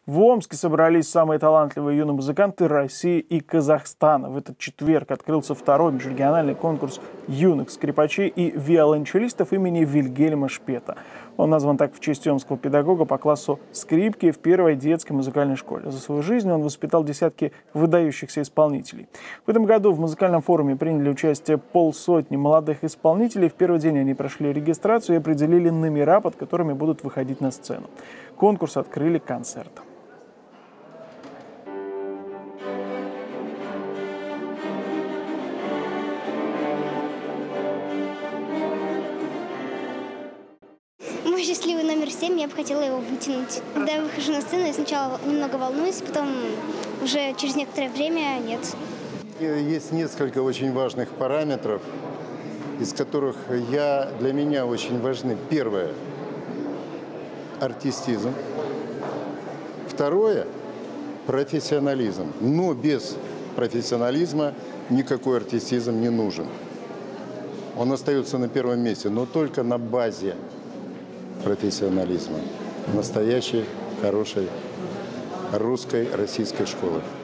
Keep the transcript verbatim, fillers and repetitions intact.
В Омске собрались самые талантливые юные музыканты России и Казахстана. В этот четверг открылся второй межрегиональный конкурс юных скрипачей и виолончелистов имени Вильгельма Шпета. Он назван так в честь омского педагога по классу скрипки в первой детской музыкальной школе. За свою жизнь он воспитал десятки выдающихся исполнителей. В этом году в музыкальном форуме приняли участие полсотни молодых исполнителей. В первый день они прошли регистрацию и определили номера, под которыми будут выходить на сцену. Конкурс открыли концертом. Мой счастливый номер семь, я бы хотела его вытянуть. Когда я выхожу на сцену, я сначала немного волнуюсь, потом уже через некоторое время нет. Есть несколько очень важных параметров, из которых я, для меня очень важны. Первое – артистизм. Второе – профессионализм. Но без профессионализма никакой артистизм не нужен. Он остается на первом месте, но только на базе профессионализма настоящей, хорошей русской, российской школы.